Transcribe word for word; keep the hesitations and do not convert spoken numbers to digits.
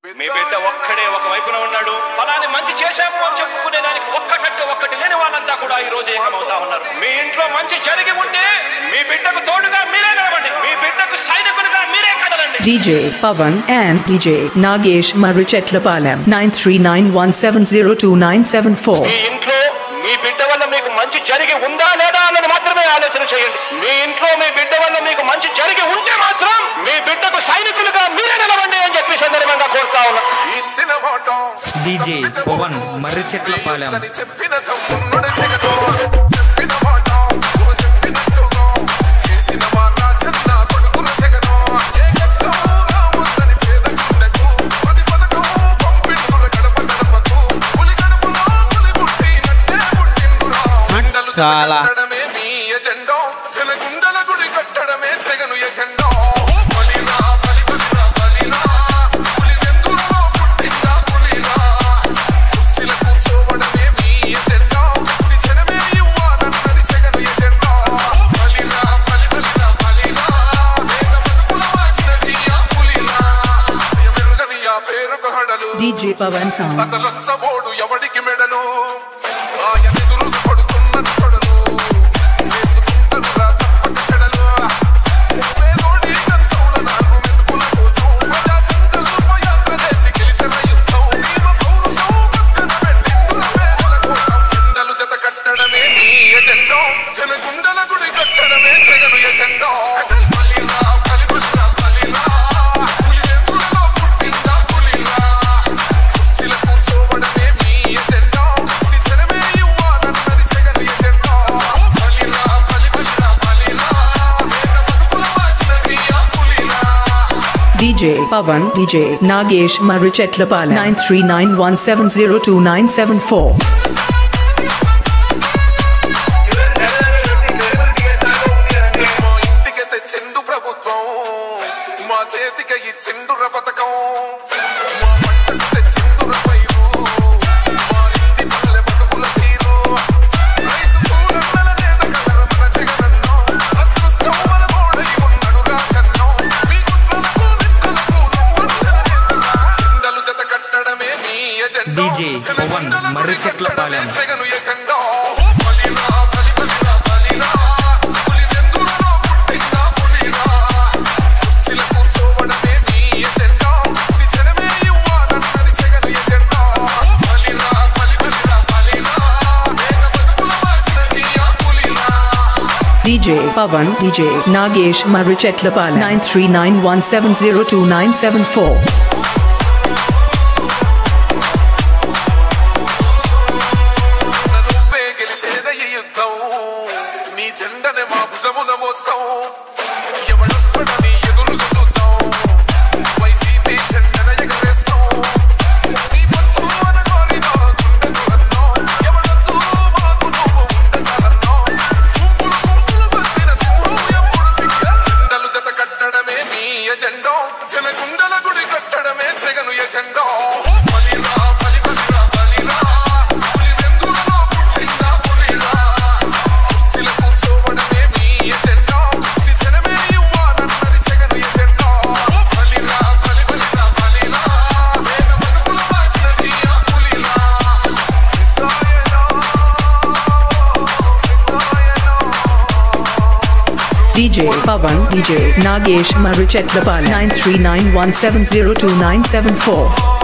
మీ బిడ్డ ఒక్కడే ఒక వైపున ఉన్నాడు. ఫలాని మంచి చేశాము అని చెప్పుకునే దానికి ఒక్కటంటే ఒక్కటి లేని వాళ్ళంతా కూడా ఈ రోజు ఏకమవుతా ఉన్నారు. మీ ఇంట్లో మంచి జరిగి ఉంటే మీ బిడ్డకు తోడుగా మీరే నిలబండి, మీ బిడ్డకు సైనికులుగా మీరే కదలండి. D J Pavan and D J Nagesh Marichetlapalam nine three nine one seven zero two nine seven four. మీ ఇంట్లో మీ బిడ్డ వల్ల మీకు మంచి జరిగి ఉందా లేదా అన్నది మాత్రమే ఆలోచన చేయండి. మీ ఇంట్లో మీ బిడ్డ వల్ల మీకు మంచి జరిగి ఉంటే మాత్రం మీ బిడ్డకు సైనికులుగా మీరే నిలబండి అని చెప్పి సందర్భంగా కోరుతా ఉన్నా. D J Pavan Marichetlapalam. చాలా D J Pavan song. D J Pavan D J Nagesh Marichetlapalam nine three nine one seven zero two nine seven four. D J Pavan Marichetlapalam. D J Pavan D J Nagesh Marichetlapalam nine three nine one seven zero two nine seven four. D J Pavan D J Nagesh Marichetlapalam nine three nine one seven zero two nine seven four.